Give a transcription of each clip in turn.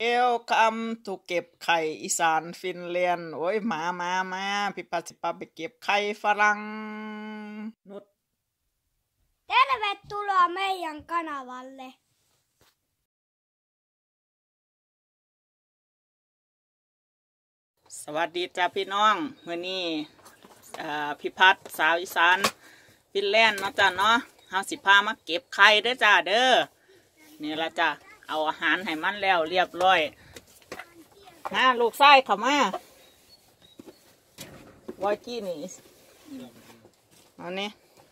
Welcome to เก็บไข่อีสานฟินแลนด์โอ้ยมาพี่ปัดสิปาไปเก็บไข่ฝรั่งนุด Tervetuloa meidän kanavalle. สวัสดีจ้าพี่น้องมื้อนี้พี่พัดสาวอีสานฟินแลนด์เนาะจ้าเนาะเฮาสิพามาเก็บไข่เด้อจ้าเด้อนี่ละจ้าเอาอาหารให้มันแล้วเรียบร้อยมาลูกไส้เข้ามาวอยกี้นี่อันนี้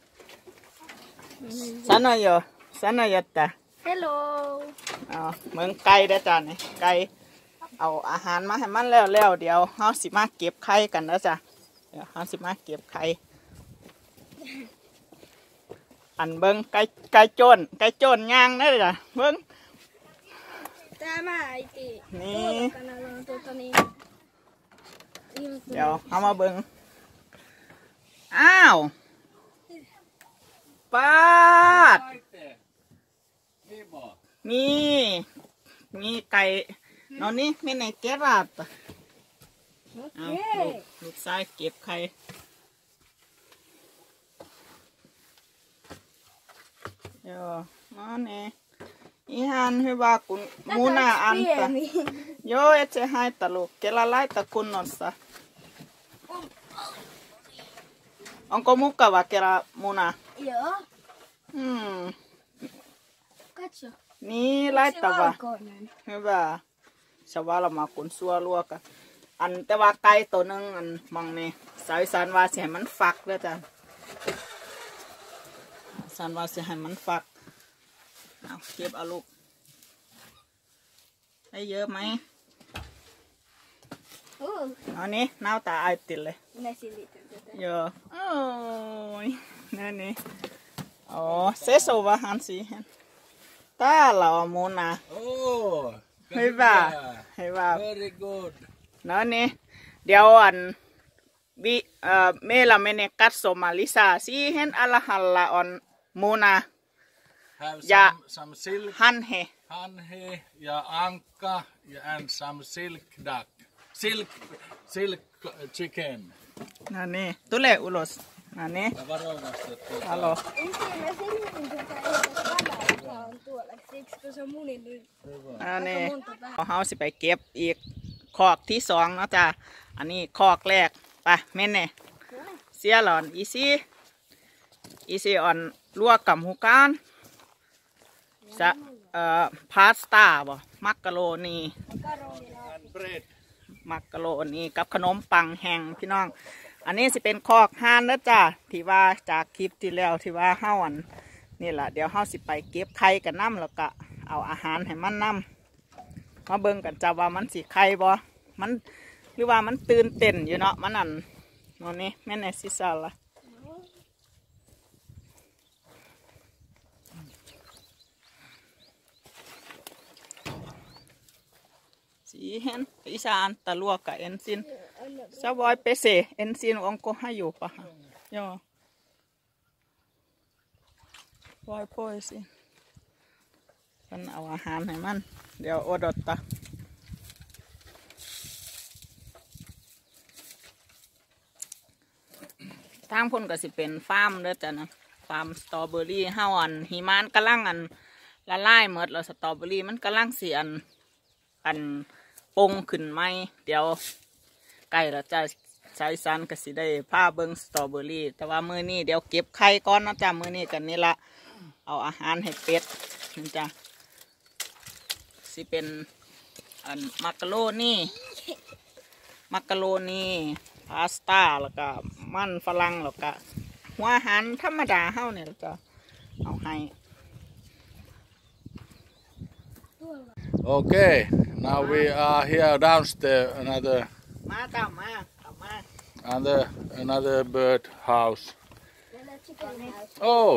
sana yo ta Hello. เมืองไก่เด้อจ้านี่ไก่เอาอาหารมาให้มันแล้วเดี๋ยวเฮาสิมาเก็บไข่กันเด้อจ้าเดี๋ยวเฮาสิมาเก็บไข่อันเบิ่งไก่โจนย่างเด้อจ้าเบิ่ง Tämä äiti. นี่ Kanalla on เดี๋ยวเอามาเบิ่งอ้าวปาดนี่ไก่นอนนี่ไม่ไหนเก็บอ่ะเอาลูกชายเก็บไข่เดี๋ยวมาเนี่ยอีฮันให้ว่าคุณมูนาอันตะโยเอเจให้ตะลูกเกล้าไล่ตะคุณนอนซะonko mukava kera muna Joo. Katso. Niin laittava Se hyvä se valma kun suoluoka อันแต่ว่าไก่ตัวนึงอันมองนี่สายสันว่าสิให้มันฟักเด้อจ้ะสันว่าสิให้มันฟักเอาเก็บเอาลูกได้เยอะไหมอันนี้น้าตาไอติดเลย Minä silitän tätä. เยอะโอ้ยนี่อ๋อเซโซวาฮันสิเห็นตาเรามูนา Oh, hyvä very good. no niin เดี๋ยวอันmeillä menee katsomaan lisää siihen alhaalla on muna Have Ja some silk hanhe hanhe ja anka and some silk duck. Silk chicken. no niin tule ulos no niin Ja varovasti. halo Ensin mä selitin tätä kanaa, joka on tuolla. Siksi kun se on muninut. no niin เขาสิไปเก็บอีกคอกที่สองเนาะจ้ะอันนี้คอกแรกไปเม่นเนี่ยเสียหลอนอีซี่อ่อนลวกกับหูการจะพาสต้าบ่มักกะโรนี And bread. มักกะโรนีกับขนมปังแห้งพี่น้องอันนี้สิเป็นคอกห่านนะจ้ะที่ว่าจากคลิปที่แล้วที่ว่าเฮาอันนี่แหละเดี๋ยวเฮาสิไปเก็บไข่กันน้ำแล้วก็เอาอาหารให้มันน้ำมาเบิ่งกันจ้ะว่ามันสิไข่บ่มันหรือว่ามันตื่นเต้นอยู่เนาะมันอันนี่แม่นสิซาละsiihen isään antaa luokka ensin. Sä voi pesee ensin, onko haju paha? Joo. Voi pois. Kanเอาอาหารให้มันเดี๋ยวอดตะทางพุ่นก็สิเป็นฟาร์มเด้อจ้ะนะฟาร์มสตรอเบอรี่เฮาอันหิมะกำลังอันละลายหมดแล้วสตรอเบอรี่มันกำลังสิอันปงขึ้นไหมเดี๋ยวไก่เราจะใช้ซันก็สิได้ผ้าเบิ้งสตรอเบอรี่แต่ว่ามื้อนี้เดี๋ยวเก็บไข่ก่อนนะจ้ะมื้อนี้กันนี่ละเอาอาหารให้เป็ดนี่จ้ะสิเป็นอันมักกะโรนีพาสต้าแล้วก็มันฝรั่งแล้วก็หัวอาหารธรรมดาเฮาเนี่ยเราจะเอาให้ Okay, now we are here downstairs. Another มาจ้ะมา another bird house. Tällä chicken house. Oh,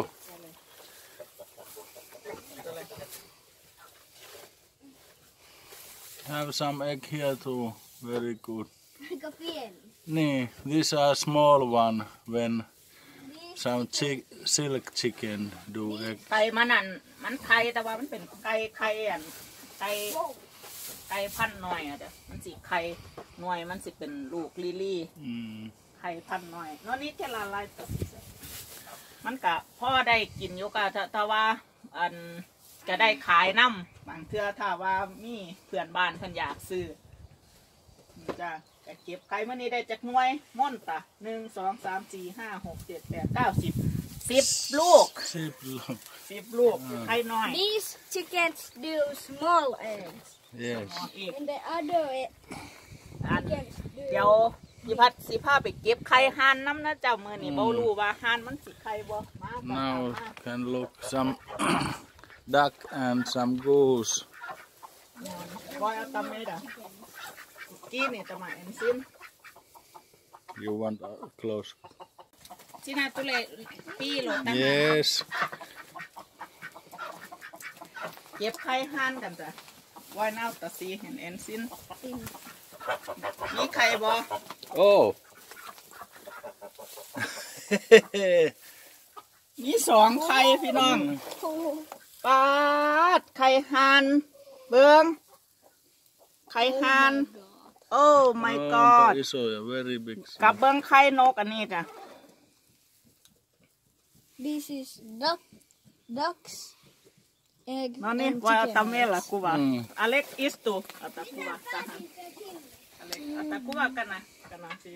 have some egg here too. Very good. Aika pieni. Nee, these are small one when some silk chicken do egg. ไก่มันอันมันไข่แต่ว่ามันเป็นไก่อันไก่ก่พันธุ์น้อยอ่ะเด้อมันสิไข่หน่วยมันสิเป็นลูกลิลี่ ไข่พันธุ์น้อยนนี่จะละลายตัวมันก็พ่อได้กินอยู่ก็ถ้าว่าอันก็ได้ขายน้ำบางเทื่อถ้าว่ามีเพื่อนบ้านเพิ่นอยากซื้อจ้ะก็เก็บไข่มื้อนี้ได้จากหน่วยม่อนตะ1 2 3 4 5 6 7 8 9 10ลูก 10 ลูกไข่น้อย These chickens do small eggs. Yes. And the other อัน chickens do. เดี๋ยวพี่พัดสิพาไปเก็บไข่ห่านน้ำนะเจ้ามื้อนี้บ่รู้ว่าห่านมันสิไข่บ่มา Now can look some duck and some goose. บ่เอาตำไม่ได้กี้นี่ตะมาเอ็นซิน You want close? ชินาตุเลปีโหลดตั้ง Yes. เก็บไข่ห่านกันจ้ะไว้น้าตะซีเห็นเอ็นซินมีไข่บ่ Oh. มี2ไข่พี่น้องปาดไข่ห่านเบิ่งไข่ห่านโอ้ my god That is a very big. กับเบิ่งไข่นกอันนี้จ้ะ This is ducks, egg, นั่นนี่ and ว่าตะ chicken. เมล่ะกูว่าอเล็กอิสตูอะตะกูว่าตะหันอเล็กอะตะกูว่ากันนะสิ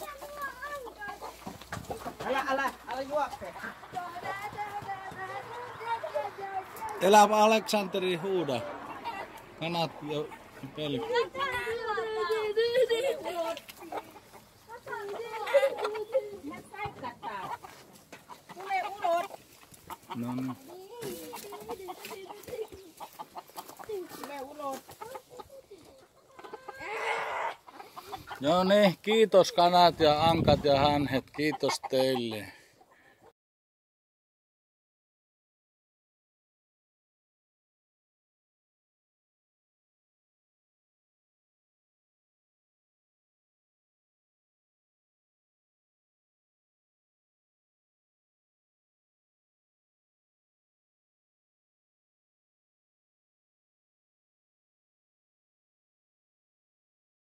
อะไรยวก Elää Aleksanteri huuda. Kanat ja peli. No niin. No niin, kiitos kanat ja ankat ja hanhet, kiitos teille.